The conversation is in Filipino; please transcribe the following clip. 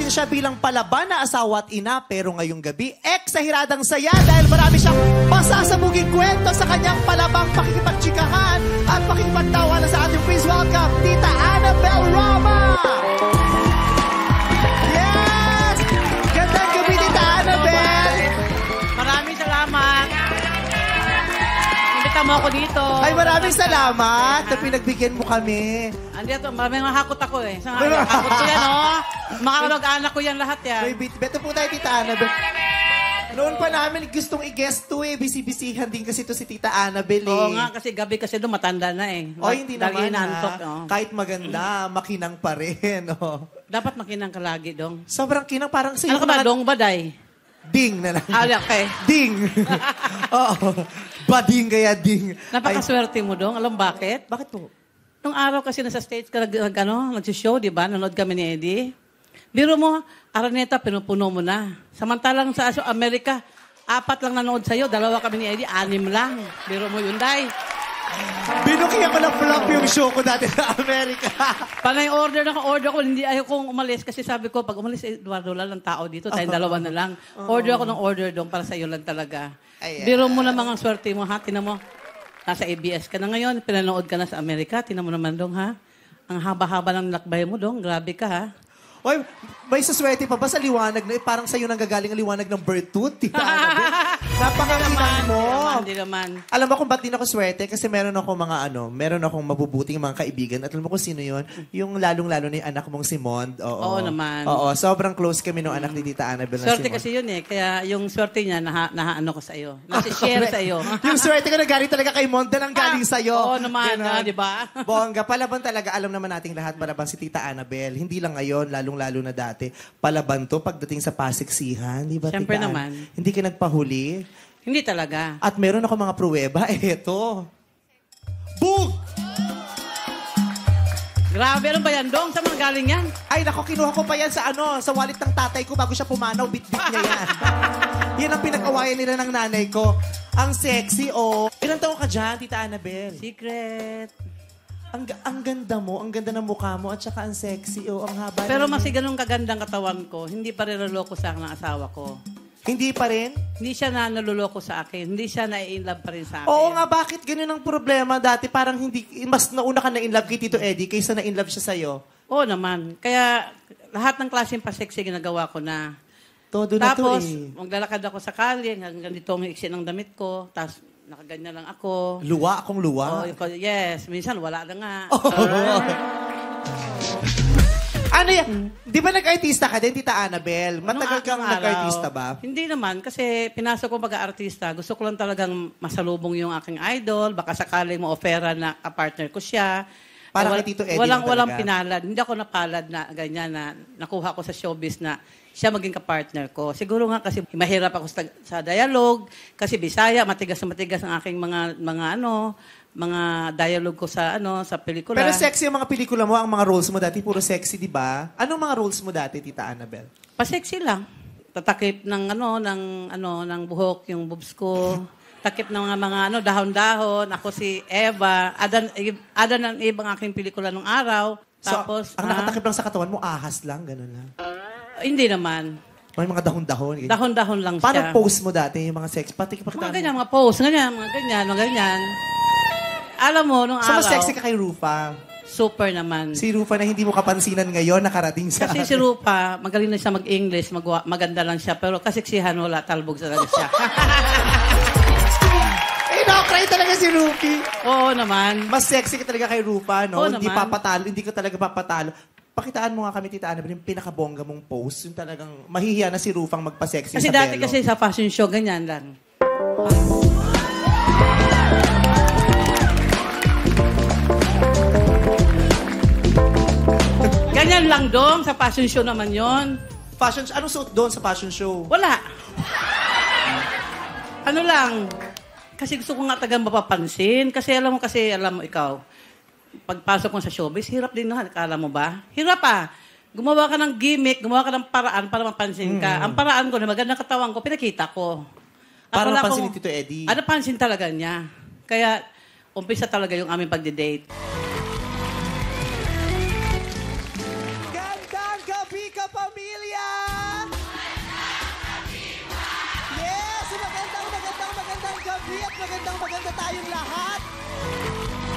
natin siya bilang palaban na asawa at ina, pero ngayong gabi, sa hiradang saya dahil marami siyang masasabuging kwento sa kanyang palabang pakikipagtsikahan at pakikipagtawanan sa ating please welcome, Tita Annabelle Ruffa! Yes! Gandang gabi, Tita Annabelle! Maraming salamat. Invita mo ako dito. Ay, maraming salamat na pinagbigyan mo kami. Andito, maraming mahakot ako eh. Hakot ko yan, oh. Mga anak ko yan lahat yan. Beto po tayo, Tita Annabelle. Noon pa namin gustong i-guest to eh. Bisi-bisihan din kasi to si Tita Annabelle eh. Oo nga, kasi gabi kasi doon matanda na eh. O, hindi naman inaantok, oh. Kahit maganda, makinang pa rin. Oh. Dapat makinang ka lagi, dong. Sobrang kinang, parang sa ano ka ba, dong, baday? Ding na lang. Okay. Ding. Oo. Bading kaya ding. Napakaswerte mo, dong. Alam bakit? Bakit po? Nung araw kasi nasa States ka nag-show, di ba? Nanood kami ni Eddie. Biro mo, Araneta, pinupuno mo na. Samantalang sa Amerika, 4 lang nanood sa'yo, 2 kami ni Eddie, 6 lang. Biro mo yun, day. Binukihan ko na flop yung show ko dati sa Amerika. Panay order ko, hindi ayaw kong umalis kasi sabi ko, pag umalis, Eduardo lang ng tao dito, tayong 2 na lang. Order ako ng order doon para sa'yo lang talaga. Biro mo na mga swerte mo, ha? Tinan mo, nasa ABS ka na ngayon, pinanood ka na sa Amerika, tinan mo naman dong, ha? Ang haba-haba ng lakbay mo dong, grabe ka, ha? Oy, may suswerte pa ba sa liwanag na parang sa'yo nang gagaling ang liwanag ng bird tooth, Tita Annabelle? Napakanginang mo. Hindi naman. Alam mo kung ba't din ako swerte? Kasi meron akong mabubuting mga kaibigan. At alam mo kung sino yun? Yung lalong-lalo na yung anak mong si Mond. Oo naman. Oo, sobrang close kami nung anak ni Tita Annabelle na swerte si Mond. kasi yun eh. Kaya yung swerte niya, nahaano ko sa iyo. Nasi-share sa iyo. Yung swerte ko na galing talaga kay Mond na galing sa'yo. Oo naman, di ba? Bongga, palaban talaga. Alam naman nating lahat, palaban si Tita Annabelle. Hindi lang ngayon, lalong-lalo na dati. Palaban to pagdating sa pasiksihan. Di ba, siyempre Tita naman. Hindi ka nagpahuli. Hindi talaga. At meron ako mga pruweba. Eto. Bug! Grabe, ano ba yan, Dong? Saan mga galing yan? Ay, nako, kinuha ko pa yan sa sa wallet ng tatay ko bago siya pumanaw. Bit-bit niya yan. Yan ang pinag-awayan nila ng nanay ko. Ang sexy, oh. Ilang taon ka dyan, Tita Annabelle? Secret. Ang ganda mo, ang ganda ng mukha mo, at saka ang sexy, oh. Ang haba. Pero mas ganun kagandang katawan ko, hindi pa rin naloloko sa akin ng asawa ko. Hindi pa rin? Hindi siya na naluloko sa akin. Hindi siya na-in-love pa rin sa akin. Oo nga, bakit ganun ang problema dati? Parang hindi, mas nauna ka na-in-love kay Tito Eddie kaysa na-in-love siya sa'yo. Oo naman. Kaya lahat ng klaseng pa-sexy ginagawa ko na. Todo na to Tapos, eh. maglalakad ako sa kalye, hanggang dito ang iksi ng damit ko, tapos nakaganyan lang ako. Luwa akong luwa. Yes, minsan wala na nga. Ano yan? Di ba nag-artista ka din, Tita Annabelle? Matagal kang nag-artista ba? Hindi naman, kasi pinasok ko pag-artista. Gusto ko lang talagang masalubong yung aking idol. Baka sakaling ma-offera na kapartner ko siya. Para kay Tito Eddie walang pinalad. Hindi ako napalad na ganyan na nakuha ko sa showbiz na siya maging kapartner ko. Siguro nga kasi mahirap ako sa dialogue. Kasi Bisaya, matigas na matigas ang aking mga dialogue ko sa pelikula. Pero sexy ang mga pelikula mo, ang mga roles mo dati, puro sexy, di ba? Anong mga roles mo dati, Tita Annabelle? Pa-sexy lang. Tatakip ng buhok, yung boobs ko. Takip ng mga dahon-dahon. Ako si Eva. Adan and Eve ang aking pelikula nung araw. Tapos, ang nakatakip lang sa katawan mo, ahas lang, gano'n lang. Hindi naman. May mga dahon-dahon. Dahon-dahon lang siya. Paano pose mo dati, yung mga sex? Mga ganyan, mga pose. Mga ganyan. Alam mo, nung araw... So, mas sexy ka kay Ruffa. Super naman. Si Ruffa na hindi mo kapansinan ngayon, nakarating sa... Kasi si Ruffa, magaling na siya mag-English, maganda lang siya, pero kasiksihan wala, talbog talaga siya. Nakakry talaga si Ruki. Oo naman. Mas sexy ka talaga kay Ruffa, no? Oo Hindi naman. papatalo, hindi ka talaga papatalo. Pakitaan mo nga kami, Tita Annabelle, yung pinakabongga mong pose, yung talagang mahihiya na si Rufang magpa-sexy kasi sa pelo. Kasi dati kasi sa fashion show, ganyan lang. Ganyan lang doon, sa fashion show naman yon. Anong suot doon sa fashion show? Wala. Ano lang, kasi gusto ko nga tagang mapapansin. Kasi alam mo ikaw, pagpasok mo sa showbiz, hirap din na. Akala mo ba? Hirap ah. Gumawa ka ng gimmick, gumawa ka ng paraan para mapansin ka. Ang paraan ko na magandang katawan ko, pinakita ko. Para mapansin ni Tito Eddie. Pansin talaga niya. Kaya, umpisa talaga yung aming pagdidate. Gandang gabi ka, pamilya! maganda tayong lahat.